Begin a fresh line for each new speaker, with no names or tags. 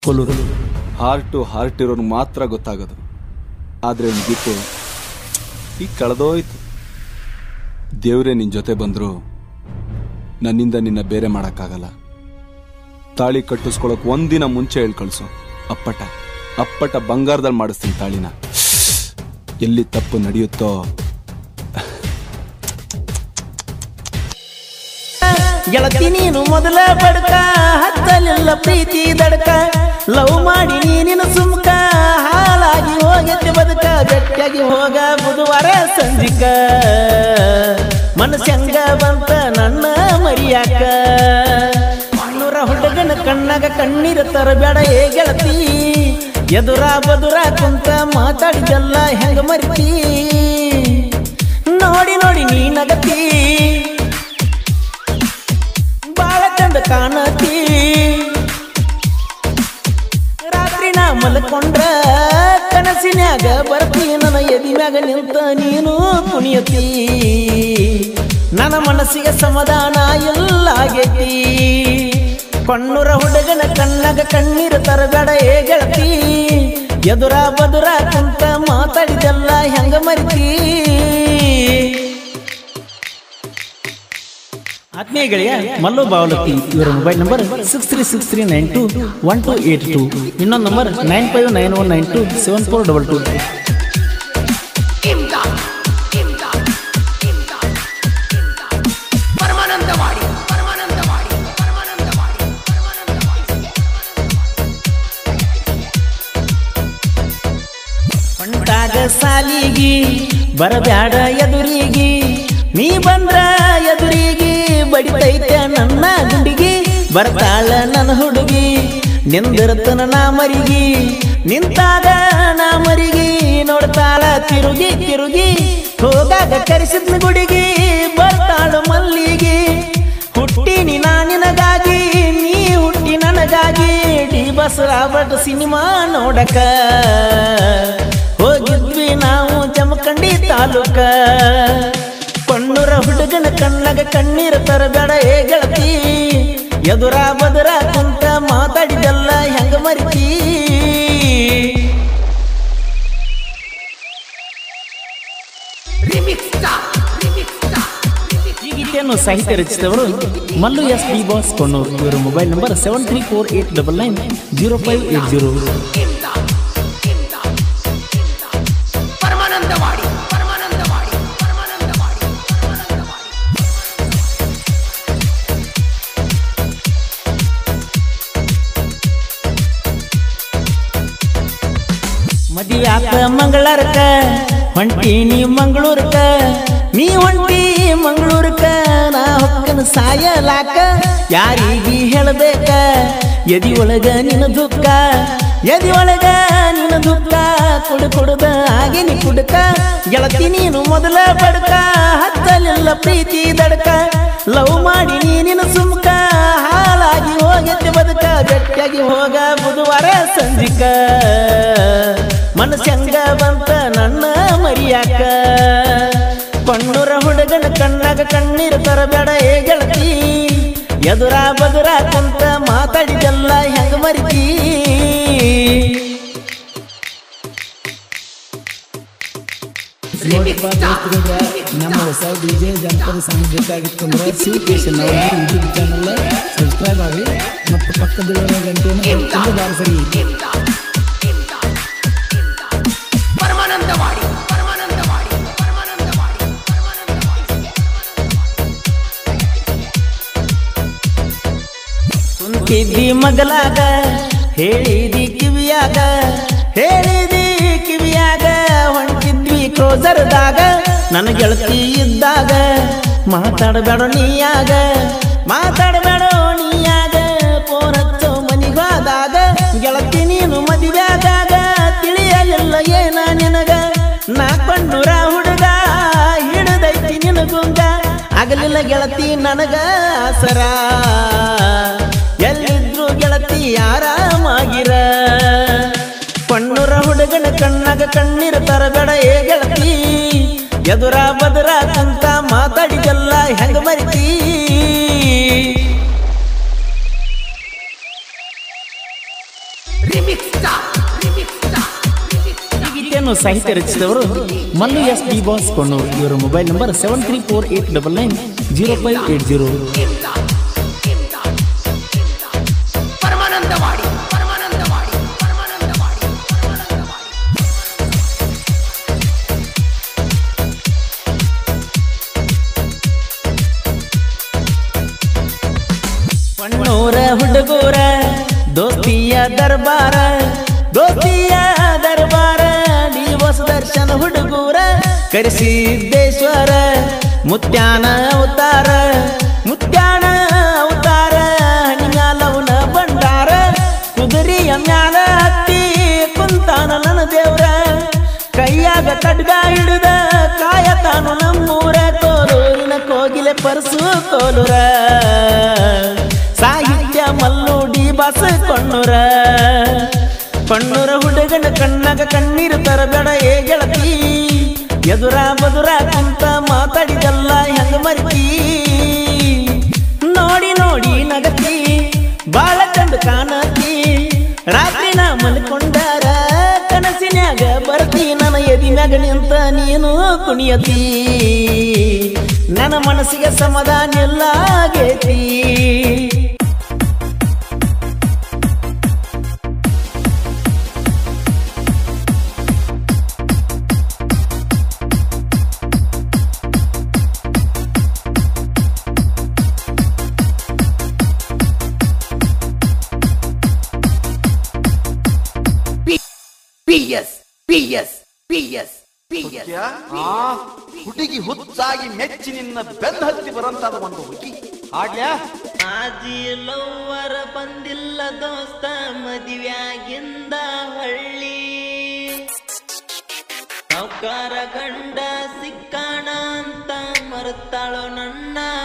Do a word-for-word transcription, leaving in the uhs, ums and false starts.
ಚಿಕ್ಕೋಲೂರು.
Heart to heart ಇರೋರು ಮಾತ್ರ ಗೊತ್ತಾಗೋದು. ಆದರೆ ಒಂದು ಗೀತೆ ಈಗ ಕಳೆದೋಯ್ತು. ದೇವರೇ ನಿನ್ನ ಜೊತೆ ಬಂದರೂ ನನ್ನಿಂದ ನಿನ್ನ ಬೇರೆ ಮಾಡೋಕ್ಕಾಗಲ್ಲ. ತಾಳಿ ಕಟ್ಟಿಸ್ಕೊಳಕ್ ಒಂದಿನ ಮುಂಚೆ ಹೇಳಿ ಕಳಿಸು. ಅಪ್ಪಟ ಅಪ್ಪಟ ಬಂಗಾರದಲ್ಲಿ ಮಾಡಿಸ್ತೀನಿ ತಾಳಿನ. ಎಲ್ಲಿ ತಪ್ಪು ನಡೆಯುತ್ತೋ
ಗೆಳತಿ ನೀನು ಮೊದಲ ಬಡ್ಕ, ಹತ್ತಲಿಲ್ಲ ಪ್ರೀತಿ ದಡ್ಕ, ಲವ್ ಮಾಡಿ ನೀನಿನ ಸುಮ್ಕ, ಹಾಳಾಗಿ ಹೋಗೈತೆ ಬದುಕ, ಗಟ್ಟಿಯಾಗಿ ಹೋಗ ಬುಧವಾರ ಸಂಜಿಕ, ಮನಸ್ಸಂಗ ಬಂತ ನನ್ನ ಮರಿಯಾಕ, ಮಣ್ಣೂರ ಹುಡುಗನ ಕಣ್ಣಾಗ ಕಣ್ಣೀರ ತರಬೇಡ ಏ ಗೆಳತಿ, ಎದುರ ಬದುರ ಕುಂತ ಮಾತಾಡಿದೆಲ್ಲ ಹೆಂಗ ಮರಿತಿ, ನೋಡಿ ನೋಡಿ ನೀ ನಗತಿ, ಬಾಳ ಚಂದ ಕಾಣತಿ, ರಾತ್ರಿ ನಾ ಮಲ್ಕೊಂಡ್ರ ಕನಸಿನ್ಯಾಗ ಬರ್ತಿ, ನನ್ನ ಎದಿಮ್ಯಾಗ ನಿಂತ ನೀನು ಕುಣಿಯತಿ, ನನ್ನ ಮನಸ್ಸಿಗೆ ಸಮಾಧಾನ ಎಲ್ಲಾಗೈತಿ, ಕಣ್ಣೂರ ಹುಡುಗನ ಕಣ್ಣಾಗ ಕಣ್ಣೀರ ತರಬೇಡ ಏ ಗೆಳತಿ, ಎದುರ ಬದುರ ಕುಂತ ಮಾತಾಡಿದೆಲ್ಲ ಹೆಂಗ ಮರಿತಿ. ಆತ್ಮೀಯ ಗೆಳೆಯ ಮಲ್ಲು ಬಾವಲತ್ತಿ ಇವರ mobile number six three six three nine two one two eight two, ಇನ್ನೊಂದು number nine five nine one nine two seven four double two. ಹೊಂಟಾಗ ಸಾಲಿಗಿ ಬರಬ್ಯಾಡ ಎದುರಿಗಿ, ನೀ ಬಂದ್ರ ಎದುರಿಗಿ ಬಡಿತೈತೆ ನನ್ನ ಗುಂಡಿಗಿ, ಬರ್ತಾಳ ನನ್ನ ಹುಡುಗಿ ನಿಂದಿರ್ತನ ನಾ ಮರಿಗಿ, ನಿಂತಾಗ ನಾ ಮರಿಗಿ ನೋಡ್ತಾಳ ತಿರುಗಿ ತಿರುಗಿ, ಹೋಗಾಗ ಕರೆಸಿದ್ನ ಗುಡಿಗಿ ಬರ್ತಾಳ ಮಲ್ಲಿಗಿ, ಹುಟ್ಟಿನಿ ನಾ ನಿನಗಾಗಿ ನೀ ಹುಟ್ಟಿ ನನಗಾಗಿ, ಡಿ ಬಸ್ ರಾಬರ್ಟ್ ಸಿನಿಮಾ ನೋಡಕ ಹೋಗಿದ್ವಿ ನಾವು ಜಮಖಂಡಿ ತಾಲೂಕ, ಕಣ್ಣೂರ ಹುಡುಗನ ಕಣ್ಣಾಗ ಕಣ್ಣೀರ ತರಬೇಡ ಏ ಗೆಳತಿ, ಎದುರ ಬದುರ ಕುಂತ ಮಾತಾಡಿದೆಲ್ಲ ಹೆಂಗ ಮರಿತಿ. ಈ ಗೀತೆಯನ್ನು ಸಾಹಿತ್ಯ ರಚಿಸಿದವರು Mallu S D boss Konnur. ಇವರ mobile number seven three four eight double nine zero five eight zero. ಮದುವ್ಯಾಕ ಮಂಗಳೂರ್ಕ ಹೊಂಟೀನಿ ಮಂಗಳೂರ್ಕ, ನೀ ಹೊಂಟಿ ಮಂಗಳೂರ್ಕ, ನಾ ಹೊಕ್ಕನ ಸಾಯಲಾಕ, ಯಾರಿಗಿ ಹೇಳಬೇಕ ಎದಿ ಒಳಗ ನಿನ್ನ ದುಃಖ, ಎದಿ ಒಳಗ ನಿನ್ನ ದುಃಖ, ಕುಡು ಕುಡುದ ಆಗಿನಿ ಕುಡುಕ, ಗೆಳತಿ ನೀನು ಮೊದಲ ಬಡ್ಕ, ಹತ್ತಲಿಲ್ಲ ಪ್ರೀತಿ ದಡ್ಕ, ಲವ್ ಮಾಡಿ ನೀನಿನ ಸುಮ್ಕ, ಹಾಳಾಗಿ ಹೋಗೈತೆ ಬದುಕ, ಗಟ್ಟಿಯಾಗಿ ಹೋಗ ಬುಧವಾರ ಸಂಜಿಕ, ಮನಸ್ಸಂಗ ಬಂತ ನನ್ನ ಮರಿಯಾಕ, ಕಣ್ಣೂರ ಹುಡುಗನ ಕಣ್ಣಾಗ ಕಣ್ಣೀರ ತರಬೇಡ ಏ ಗೆಳತಿ, ಎದುರ ಬದುರ ಕುಂತ ಮಾತಾಡಿದೆಲ್ಲ ಹೆಂಗ ಮರಿತಿ.
ನಮ್ಮ ಹೊಸ ಡಿಜೆ ಜನಪದ ಸಾಂಗ್ ಬೇಕಾಗಿತ್ತು ಅಂದ್ರೆ ಸಿವಿಕೇಶನ್ ಯೂಟ್ಯೂಬ್ ಚಾನಲ್ ಸಬ್ಸ್ಕ್ರೈಬ್ ಆಗಿ ಮತ್ತು ಪಕ್ಕದಲ್ಲಿರೋ ಗಂಟೆಯನ್ನು ಬಾರಿಸರಿ.
ಕುಂತಿದ್ದಿ ಮಗಲಾಗ ಹೇಳಿದಿ ಕಿವಿಯಾಗ, ಹೇಳಿದಿ ಕಿವಿಯಾಗ, ಹೊಂಟಿದ್ವಿ ಕ್ರೋಸರ್ದಾಗ, ನನ್ನ ಗೆಳತಿ ಇದ್ದಾಗ, ಮಾತಾಡಬೇಡ ನೀಯಾಗ, ಮಾತಾಡಬೇಡ ನೀಯಾಗ, ಫೋನ್ ಹಚ್ಚೋ ಮನಿಗಾದಾಗ, ಗೆಳತಿ ನೀನು ಮದುವೆಯಾದಾಗ ತಿಳಿಯಲಿಲ್ಲ ಏನ ನಿನಗ, ನಾ ಕಣ್ಣೂರ ಹುಡುಗ ಹಿಡಿದೈತಿ ನಿನಗುಂಗ, ಆಗಲಿಲ್ಲ ಗೆಳತಿ ನನಗ ಆಸರ, ಎಲ್ಲಿದ್ರು ಗೆಳತಿ ಆರಾಮಾಗಿರ, ಕಣ್ಣೂರ ಹುಡುಗನ ಕಣ್ಣಾಗ ಕಣ್ಣೀರ ತರಬೇಡ ಏ ಗೆಳತಿ, ಎದುರ ಬದುರ ಕುಂತ ಮಾತಾಡಿದೆಲ್ಲ ಹೆಂಗ ಮರಿತಿ. ಈ ಗೀತೆಯನ್ನು ಸಾಹಿತ್ಯ ರಚಿಸಿದವರು Mallu S D boss Konnur. ಇವರ mobile number seven three four eight double nine zero five eight zero. ಕೊಣ್ಣೂರ ಹುಡುಗೂರ ದೋಸ್ತಿಯ ದರ್ಬಾರ, ದೋಸ್ತಿಯ ದರ್ಬಾರ ಡಿ ಬಸ್ ದರ್ಶನ ಹುಡುಗೂರ ಕರಿಸಿದ್ದೇಶ್ವರ ಮುತ್ಯಾನ ಅವತಾರ, ಮುತ್ಯಾನ ಅವತಾರ ಹಣಿಗಾಲವನ ಬಂಡಾರ ಕುದುರೆಯ ಮ್ಯಾಲ ಹತ್ತಿ ಕುಂತಾನ ನನ್ನ ದೇವ್ರ ಕೈಯಾಗ ಕಡ್ಗ ಹಿಡಿದ ಕಾಯತಾನು ನಮ್ಮೂರ ಕೋಲೂರಿನ ಕೋಗಿಲೆ ಪರ್ಸು ಕೋಲೂರ ಸಾಹಿತ್ಯ ಮಲ್ಲು ಡಿ ಬಾಸ್ ಕೊಣ್ಣೂರ. ಕೊಣ್ಣೂರ ಹುಡುಗನ ಕಣ್ಣಾಗ ಕಣ್ಣೀರು ತರಬೇಡ ಏ ಗೆಳತಿ, ಎದುರ ಬದುರ ಕುಂತ ಮಾತಾಡಿದಲ್ಲ ಹೆಂಗ ಮರಿತಿ, ನೋಡಿ ನೋಡಿ ನಗತಿ ಬಾಳ ಚಂದ ಕಾಣತಿ, ರಾತ್ರಿ ನಾ ಮಲ್ಕೊಂಡಾರ ಕನಸಿನ್ಯಾಗ ಬರ್ತಿ, ನನ್ನ ಎದಿ ಮ್ಯಾಗ ನಿಂತ ನೀನು ಕುಣಿಯತಿ, ನನ್ನ ಮನಸ್ಸಿಗೆ ಸಮಾಧಾನ ಎಲ್ಲ ಆಗೇತಿ.
ಹುಡುಗಿ ಹುಚ್ಚಾಗಿ ಮೆಚ್ಚಿ ನಿನ್ನ ಬೆನ್ನ ಹತ್ತಿ ಬರಂತಾದ ಒಂದು ಹುಡುಗಿ ಹಾಡ್ಯಾ
ಆಜಿ ಲವ್ವರ ಬಂದಿಲ್ಲ ದೋಸ್ತ ಮದುವ್ಯಾಗಿಂದ ಹಳ್ಳಿ, ಸಾವ್ಕಾರ ಗಂಡ ಸಿಕ್ಕಾಣ ಅಂತ ಮರೆತಾಳೋ ನನ್ನ